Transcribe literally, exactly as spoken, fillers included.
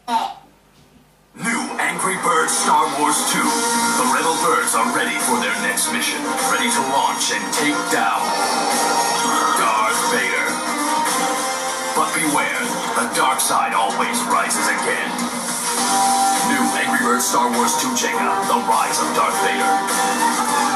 New Angry Birds Star Wars two. The Rebel Birds are ready for their next mission. Ready to launch and take down Darth Vader. But beware, the dark side always rises again. New Angry Birds Star Wars two Jenga, The Rise of Darth Vader.